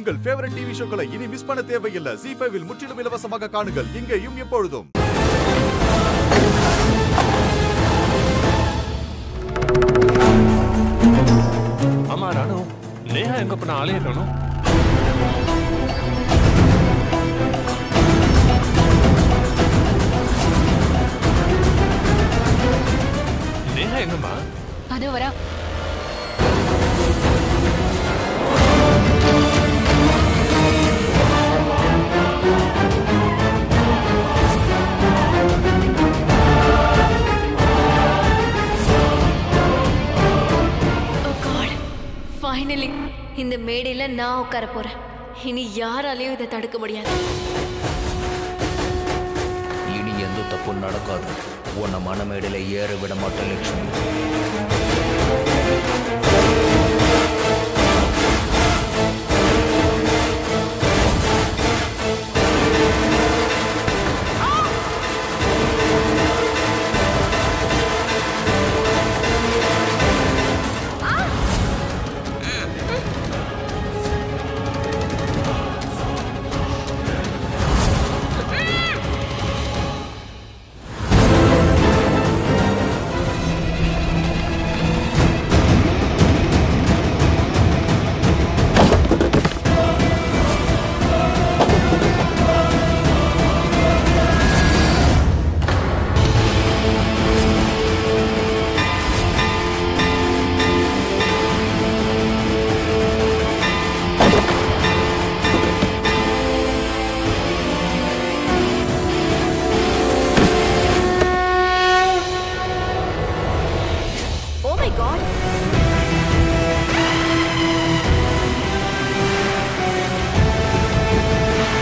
உங்கள் favourite TV ஷோக்களை இனி miss பண்ண தேவையில்லை. ZEE5 இல் முற்றிலும் இலவசமாக காணுங்கள், இங்கேயும் எப்பொழுதும். ஆமா ராணு, நேஹா எங்க பண்ண ஆளையே காணோம். நேஹா எங்கம்மா? அதோ வரா. ஃபைனலி இந்த மேடையில நான் உட்கார போறேன். இனி யாராலையும் இதை தடுக்க முடியாது. இனி எந்த தப்பும் நடக்காது. உன்னை மனமேடையில ஏற விட மாட்டேன் லட்சுமி.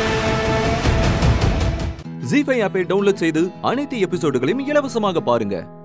ZEE5 ஆப்பை டவுன்லோட் செய்து அனைத்து எபிசோடுகளையும் இலவசமாக பாருங்க.